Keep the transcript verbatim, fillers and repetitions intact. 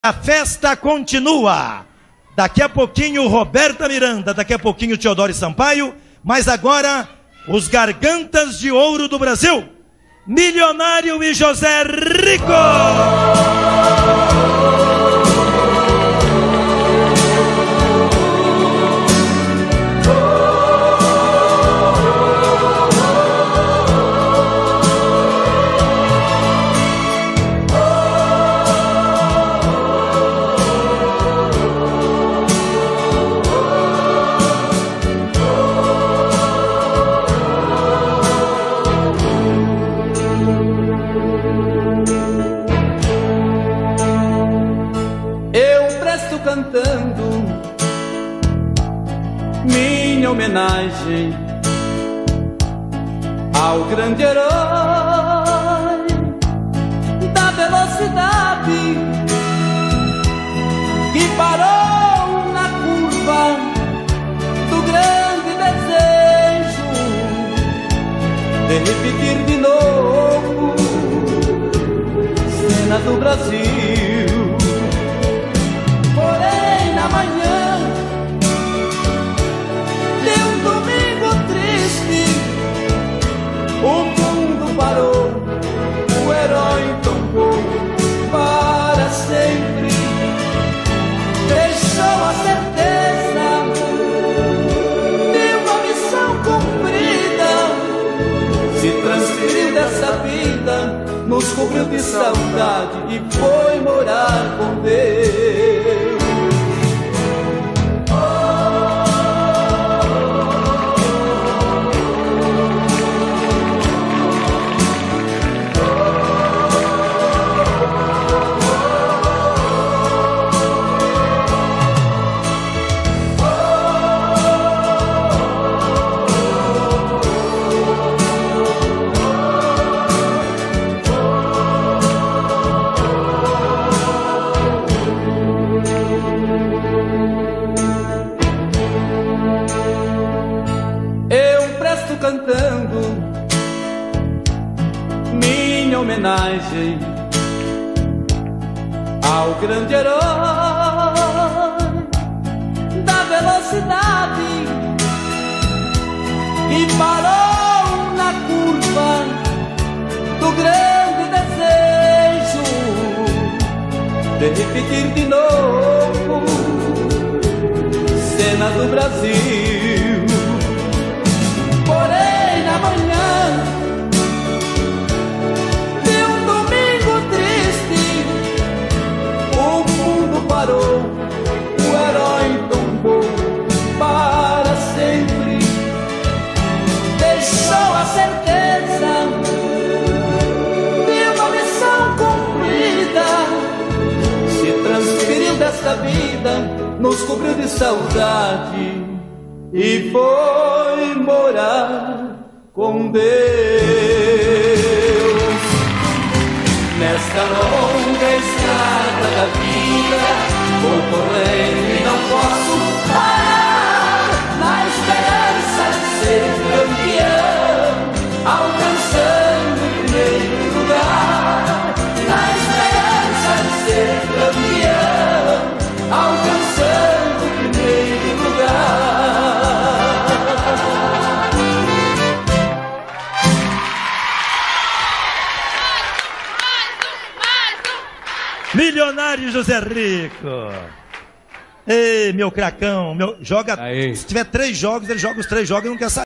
A festa continua. Daqui a pouquinho Roberta Miranda, daqui a pouquinho Teodoro Sampaio, mas agora os Gargantas de Ouro do Brasil, Milionário e José Rico. Cantando minha homenagem ao grande herói da velocidade que parou na curva do grande desejo de repetir de novo cena do Brasil. Porém, na manhã de um domingo triste, o mundo parou, o herói tombou para sempre. Deixou a certeza de uma missão cumprida, se transferiu dessa vida, nos cobriu de saudade e foi morar com Deus. Cantando minha homenagem ao grande herói da velocidade que parou na curva do grande desejo de repetir de novo cena do Brasil. Porém, na manhã de um domingo triste, o mundo parou, o herói tombou para sempre. Deixou a certeza de uma missão cumprida, se transferiu desta vida, nos cobriu de saudade e foi morar com Deus. Nesta longa estrada da vida, vou correndo e não posso parar, na esperança de ser campeão, alcançando o primeiro lugar. Na esperança de ser campeão, alcançando o primeiro lugar. Milionário José Rico. Ei, meu cracão, meu, joga. Aí. Se tiver três jogos, ele joga os três jogos e não quer sair.